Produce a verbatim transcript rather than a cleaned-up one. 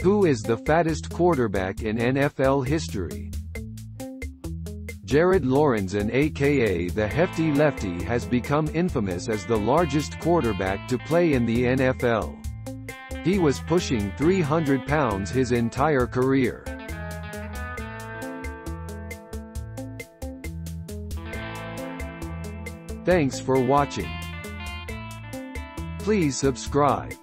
Who is the fattest quarterback in N F L history? Jared Lorenzen, aka the Hefty Lefty, has become infamous as the largest quarterback to play in the N F L. He was pushing three hundred pounds his entire career. Thanks for watching. Please subscribe.